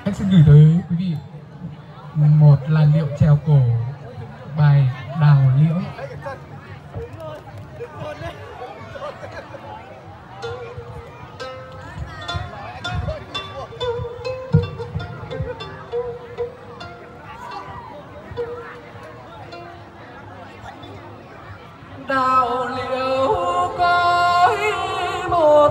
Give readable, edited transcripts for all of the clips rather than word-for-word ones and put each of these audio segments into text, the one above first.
Em xin gửi tới quý vị một làn điệu chèo cổ bài Đào Liễu. Đào liễu có một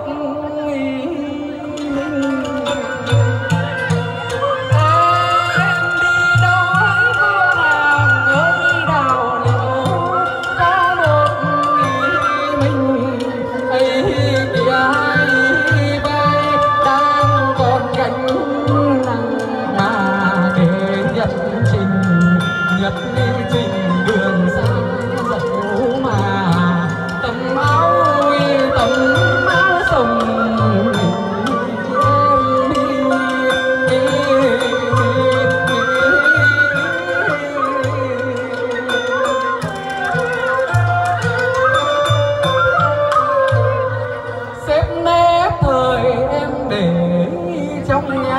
trong nhà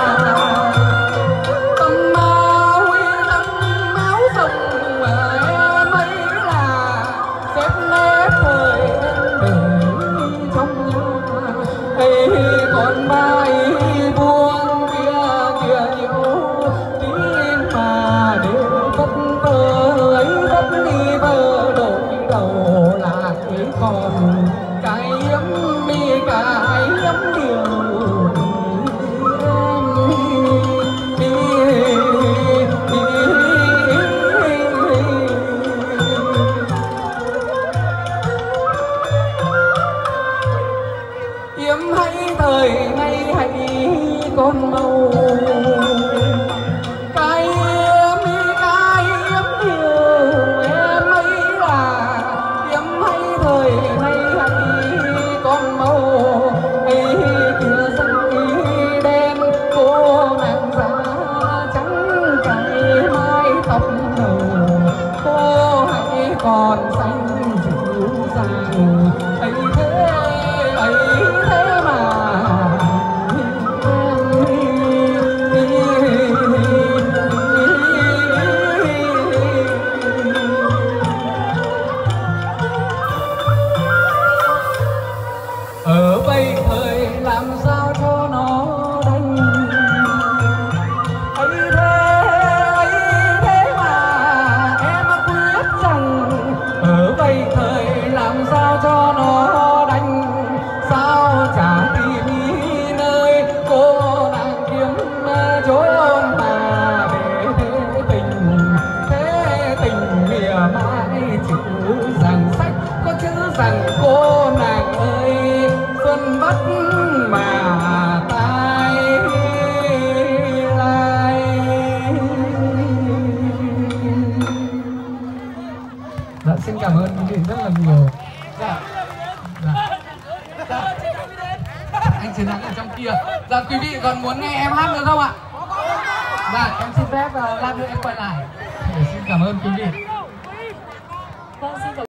tấm áo rồng em ấy là xếp nếp thời em để trong nhà ấy còn mai buông kia nhiều tin mà để vất vơ ấy vất đi vơ đổi đầu lại còn cái yếm đi cái yếm điều yếm hay thời nay hay con màu cái yếm điều em ấy là yếm hay thời nay hay con màu ấy kia răng đen cô nàng da trắng cài mái tóc đầu cô hãy còn xanh dịu dàng ấy thế mà ở bây thời làm sao cho nó đành ấy thế mà em quyết rằng ở bây thời làm sao cho nó đành sao chả tìm nơi cô nàng kiếm chốn mà để thế tình mỉa mai chữ rằng sách có chữ rằng cô nàng ơi xuân bất mà tai lai. Dạ, xin cảm ơn quý vị rất là nhiều. Dạ. Anh Chiến Thắng ở trong kia. Dạ, quý vị còn muốn nghe em hát nữa không ạ? Dạ, em xin phép lát nữa em quay lại để xin cảm ơn quý vị. Vâng, xin cảm